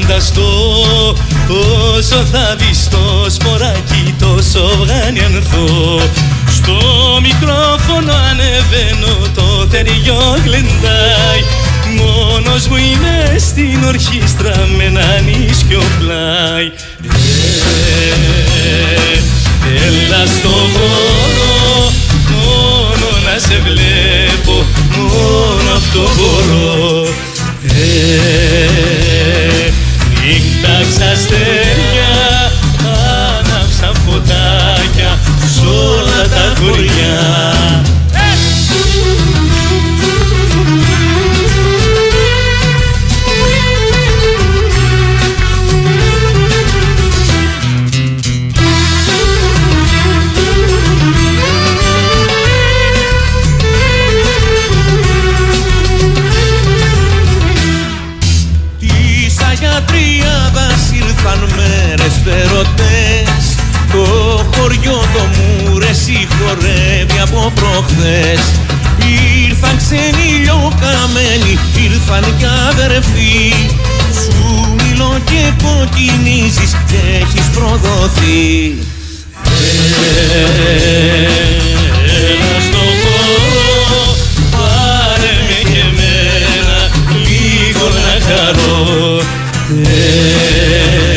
φανταστώ όσο θα δεις το σποράκι τόσο βγανιανθώ. Στο μικρόφωνο ανεβαίνω, το θεριό γλεντάει. Μόνος μου είμαι στην ορχήστρα με ένα νίσιο πλάι. Έλα στο χώρο, μόνο να σε βλέπω, μόνο αυτό μπορώ. Νύχταξα αστέρια, άναψα φωτάκια σ' όλα τα χωριά. Ήρθαν μέρες φερωτές, το χωριό το Μουρέσι χορεύει από προχθές. Ήρθαν ξένοι λιοκαμένοι, ήρθαν κι αδερφοί. Σου μιλώ και κοκκινίζεις και έχεις προδοθεί. Έλα στο χώρο, πάρε με και εμένα λίγο να χαρώ.